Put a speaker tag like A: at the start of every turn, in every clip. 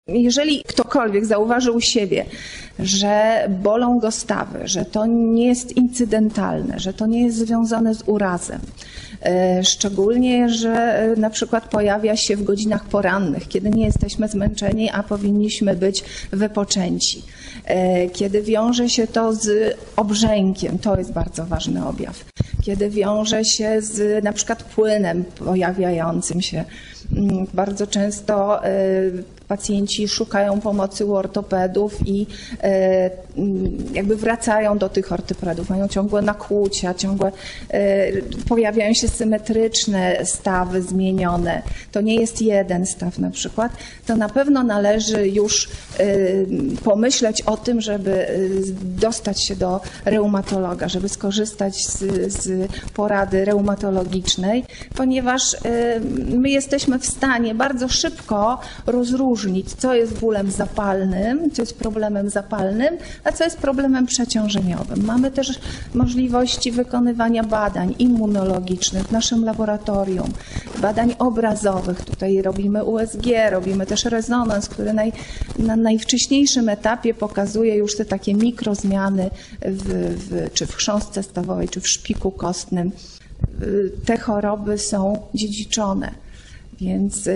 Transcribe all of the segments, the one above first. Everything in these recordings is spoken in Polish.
A: Jeżeli ktokolwiek zauważy u siebie, że bolą go stawy, że to nie jest incydentalne, że to nie jest związane z urazem, szczególnie, że na przykład pojawia się w godzinach porannych, kiedy nie jesteśmy zmęczeni, a powinniśmy być wypoczęci, kiedy wiąże się to z obrzękiem, to jest bardzo ważny objaw, kiedy wiąże się z na przykład płynem pojawiającym się. Bardzo często pacjenci szukają pomocy u ortopedów i jakby wracają do tych ortopedów, mają ciągłe nakłucia, pojawiają się symetryczne stawy zmienione. To nie jest jeden staw na przykład. To na pewno należy już pomyśleć o tym, żeby dostać się do reumatologa, żeby skorzystać z porady reumatologicznej, ponieważ my jesteśmy w stanie bardzo szybko rozróżnić, co jest bólem zapalnym, co jest problemem zapalnym, a co jest problemem przeciążeniowym. Mamy też możliwości wykonywania badań immunologicznych w naszym laboratorium, badań obrazowych. Tutaj robimy USG, robimy też rezonans, który na najwcześniejszym etapie pokazuje już te takie mikrozmiany czy w chrząstce stawowej, czy w szpiku kostnym. Te choroby są dziedziczone, więc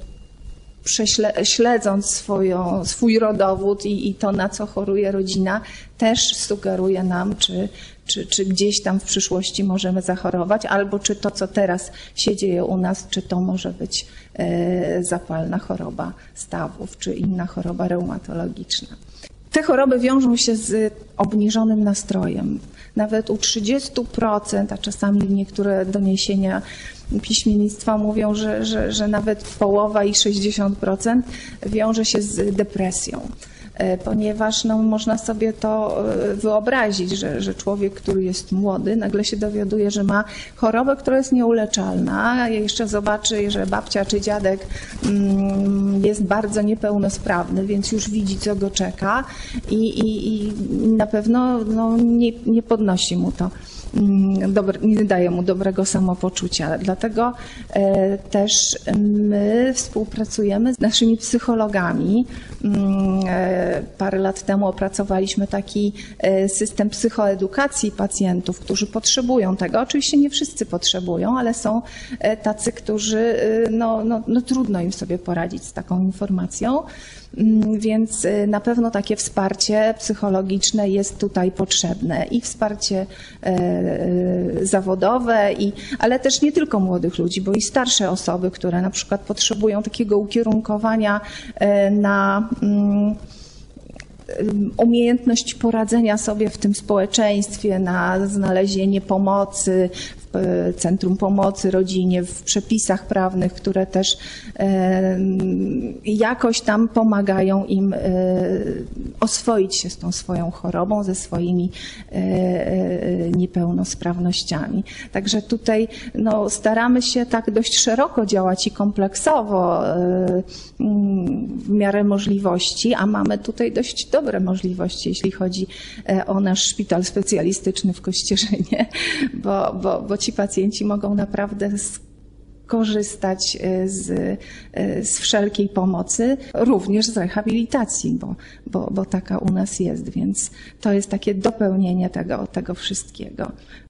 A: śledząc swój rodowód i to, na co choruje rodzina, też sugeruje nam, czy gdzieś tam w przyszłości możemy zachorować, albo czy to, co teraz się dzieje u nas, czy to może być zapalna choroba stawów, czy inna choroba reumatologiczna. Te choroby wiążą się z obniżonym nastrojem. Nawet u 30%, a czasami niektóre doniesienia piśmiennictwa mówią, że nawet połowa i 60% wiąże się z depresją. Ponieważ można sobie to wyobrazić, że człowiek, który jest młody, nagle się dowiaduje, że ma chorobę, która jest nieuleczalna, a jeszcze zobaczy, że babcia czy dziadek jest bardzo niepełnosprawny, więc już widzi, co go czeka i na pewno nie podnosi mu to. Nie daje mu dobrego samopoczucia. Dlatego też my współpracujemy z naszymi psychologami. Parę lat temu opracowaliśmy taki system psychoedukacji pacjentów, którzy potrzebują tego. Oczywiście nie wszyscy potrzebują, ale są tacy, którzy trudno im sobie poradzić z taką informacją. Więc na pewno takie wsparcie psychologiczne jest tutaj potrzebne i wsparcie zawodowe, ale też nie tylko młodych ludzi, bo i starsze osoby, które na przykład potrzebują takiego ukierunkowania na umiejętność poradzenia sobie w tym społeczeństwie, na znalezienie pomocy w Centrum Pomocy Rodzinie, w przepisach prawnych, które też jakoś tam pomagają im oswoić się z tą swoją chorobą, ze swoimi niepełnosprawnościami. Także tutaj staramy się tak dość szeroko działać i kompleksowo w miarę możliwości, a mamy tutaj dość dobre możliwości, jeśli chodzi o nasz szpital specjalistyczny w Kościerzynie, bo ci pacjenci mogą naprawdę korzystać z wszelkiej pomocy, również z rehabilitacji, bo taka u nas jest, więc to jest takie dopełnienie tego wszystkiego.